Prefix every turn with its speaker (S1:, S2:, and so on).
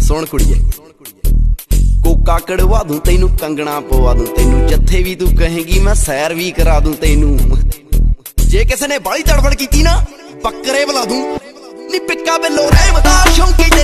S1: सुन कुड़िए Coca कड़वा दूं तैनू कंगना पवा दूं तैनू जत्थे भी तू कहेगी मैं सैर भी करा दूं तैनू जे किसी ने बाली तड़फड़ की ना बकरे बुला दूं नी पिक्का बिलो रहमदा शौकी